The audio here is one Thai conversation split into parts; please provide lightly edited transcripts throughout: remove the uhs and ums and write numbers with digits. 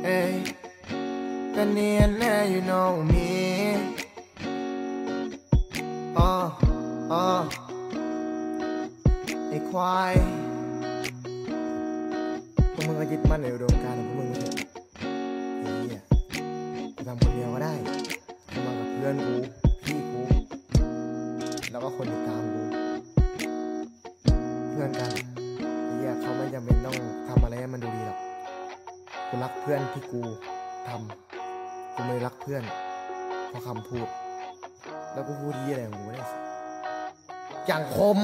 Hey, Ghanaian, you know me.ไอ้ควายพวกมึงก็ยึดมั่นในอุดมการณ์ของพวกมึงไม่ใช่ไอ้เหี้ยกูทำคนเดียวก็ได้กูมากับเพื่อนกูพี่กูแล้วก็คนติดตามกูเพื่อนกันไอ้เหี้ยเขาไม่จำเป็นต้องทำอะไรให้มันดูดีหรอกกูรักเพื่อนที่กูทำกูไม่รักเพื่อนเพราะคำพูดแล้วกูพูดที่อะไรของกูไม่ได้อย่างคม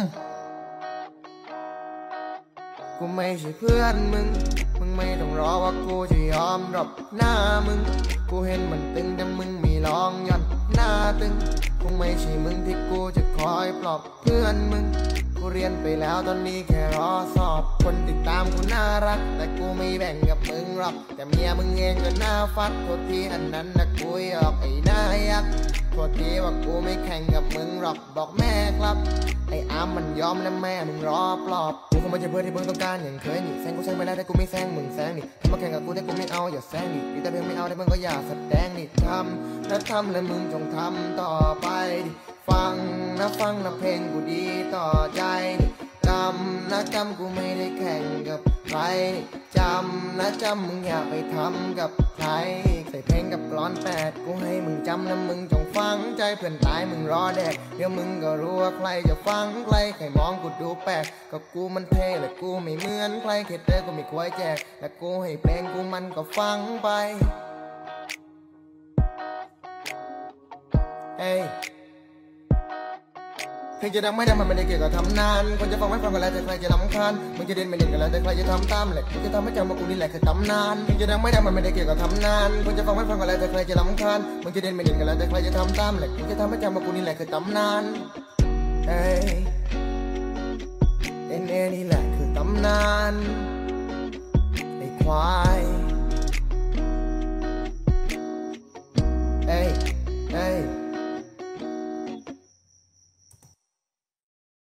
กูไม่ใช่เพื่อนมึงไม่ต้องรอว่ากูจะยอมรับหน้ามึงกูเห็นมันตึงแต่มึงไม่ลองย่อนหน้าตึงคงไม่ใช่มึงที่กูจะคอยปลอบเพื่อนมึงกูเรียนไปแล้วตอนนี้แค่รอสอบคนติดตามกูน่ารักแต่กูไม่แบ่งกับมึงหรอกแต่เมียมึงเองก็น่าฟัดโทษทีอันนั้นนะกูหยอกไอ้หน้ายักษ์โทษทีว่ากูไม่แข่งกับมึงหรอกบอกแม่ครับไอ้อามมันยอมและแม่มึงรอปลอบกูคงไม่ใช่เพื่อนที่มึงต้องการอย่างเคยนี่แซงกูแซงไปแล้วแต่กูไม่แซงมึงแซงนี่ถ้ามาแข่งกับกูแต่กูไม่เอาอย่าแซงดิแต่เพียงไม่เอาแต่มึงก็อย่าแสดงดิทำและทำและมึงจงทำต่อไปดิฟังนะเพลงกูดีต่อใจจำนะจำกูไม่ได้แข่งกับใครจำนะจำมึงอย่าไปทำกับใครใส่เพลงกับกลอน8กูให้มึงจำและมึงจงฟังใจเพื่อนตายมึงรอแดกเดี๋ยวมึงก็รู้ว่าใครจะฟังใครใครมองกูดูแปลกก็กูมันเท่และกูไม่เหมือนใครเข็ดเด้อกูไม่ควายแจกและกูให้เพลงกูมันก็ฟังไปเฮ้ยเพลงจะดังไม่ดังมันไม่ได้เกี่ยวกับทำนานคนจะฟังไม่ฟังก็แล้วแต่ใครจะรำคาญมึงจะเด่นไม่เด่นก็แล้วแต่ใครจะทำตามแหละมึงจะทำให้จำว่ากูนี่แหละคือตำนานเพลงจะดังไม่ดังมันไม่ได้เกี่ยวกับทำนานคนจะฟังไม่ฟังก็แล้วแต่ใครจะรำคาญมึงจะเด่นไม่เด่นก็แล้วแต่ใครจะทำตามแหละมึงจะทำให้จำว่ากูนี่แหละคือตำนานเฮ้ยเอ็นนี่แหละคือตำนานไอ้ควาย